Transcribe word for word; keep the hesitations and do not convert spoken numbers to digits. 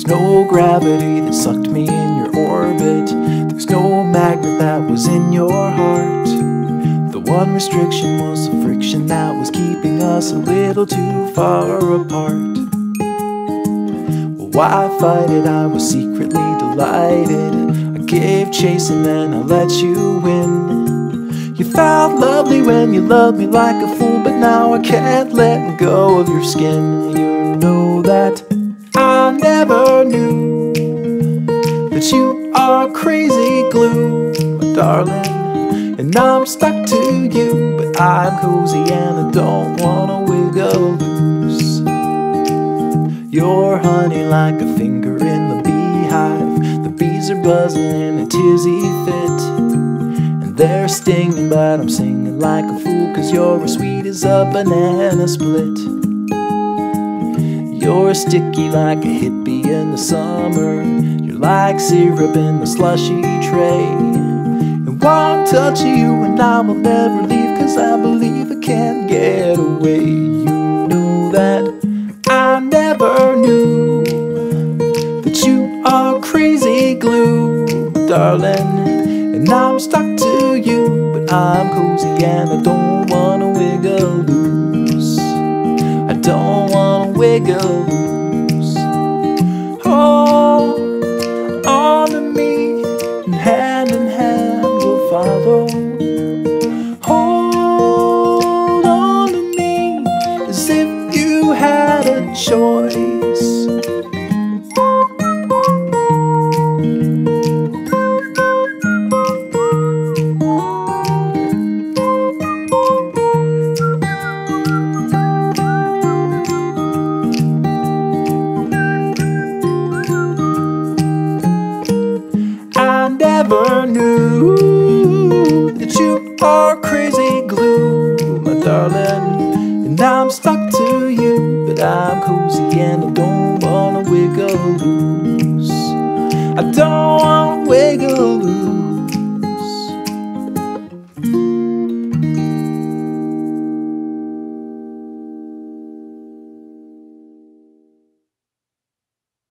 There's no gravity that sucked me in your orbit. There's no magnet that was in your heart. The one restriction was the friction that was keeping us a little too far apart. Well, why fight it? I was secretly delighted. I gave chase and then I let you win. You felt lovely when you loved me like a fool, but now I can't let go of your skin. You know that I never knew that you are crazy glue, my darling. And I'm stuck to you, but I'm cozy and I don't wanna wiggle loose. You're honey like a finger in the beehive. The bees are buzzing in a tizzy fit, and they're stinging, but I'm singing like a fool, 'cause you're as sweet as a banana split. You're sticky like a hippie in the summer. You're like syrup in the slushy tray. And one touch of you and I will never leave, 'cause I believe I can't get away. You know that I never knew that you are crazy glue, darling. And I'm stuck to you, but I'm cozy and I don't wanna wiggle loose. I don't wanna wiggle loose. Hold on to me, and hand in hand we'll follow. Hold on to me as if you had a choice. I never knew that you are crazy glue, my darling. And I'm stuck to you, but I'm cozy and I don't wanna wiggle loose. I don't wanna wiggle